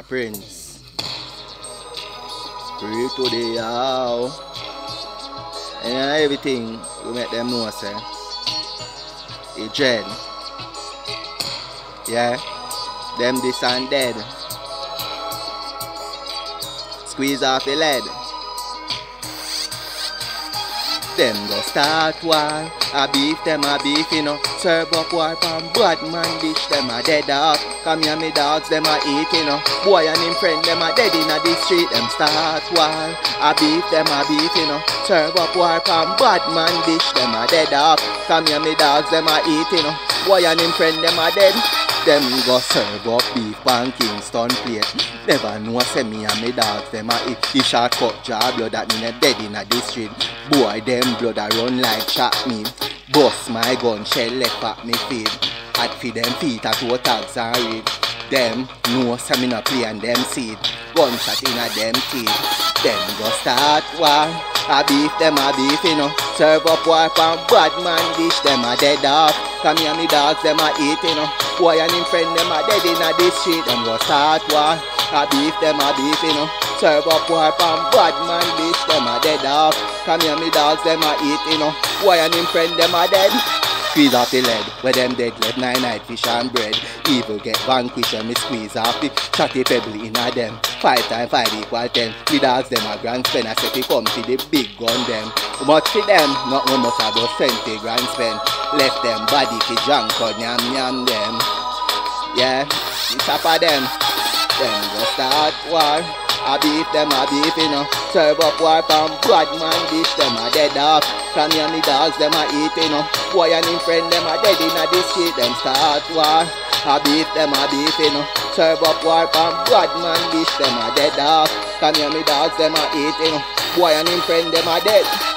Prince. Pray to the yow. And everything we make them know, sir. A dread. Yeah. Them this and dead. Squeeze off the lead. Them go start war. A beef, them a beef, you know. Serve up war from bad man dish, them a dead off. Come here me dogs, them a eat, you know. Boy and him friend, them a dead in the street, them start war. A beef, them a beef, you know. Serve up war from bad man dish, them a dead off. Come here me dogs, them a eat, you know. Boy and him friend, them a dead. Them go serve up beef pan Kingston plate. Never know say me and me dogs, them a eat. The shortcut jaw blood that me dead in the street. Boy, them blood a run like chop me. Bust my gun, shell left at me feet. Had for them feet at two tags and rig. Them know say me no play and them seed. Gunshot in a them teeth. Them go start war. A beef, them a beef, you know. Serve up war from bad man dish, them a dead off. Come here me dogs, them a eat, you know. Boy and him friend, them a dead in the street. Them go start war. A beef, them a beef, you know. Serve up war from bad man dish, them a dead off. Come here me dogs, them a eat, you know. Boy and him friend, them a dead. Squeeze off the lead, where them dead left 9 night fish and bread. Evil get vanquished when me squeeze off the chatty pebble in a them. 5 times 5 equal 10. We dogs them a grand spend. I say we come to the big gun them. Much for them, not no much about 20 grand spend. Left them body to junk or yam yam them. Yeah, the top of them. Them go start war. A beef, them a beef, you know. Serve up war from bad man dish, them a dead off. From here me dogs, them a eat, you know. Boy and him friend, them a dead in the street, them start war. A beef, them a beef, you know. Serve up war from bad man dish, them a dead off. From here me dogs, them a eat, you know. Boy and him friend, them a dead.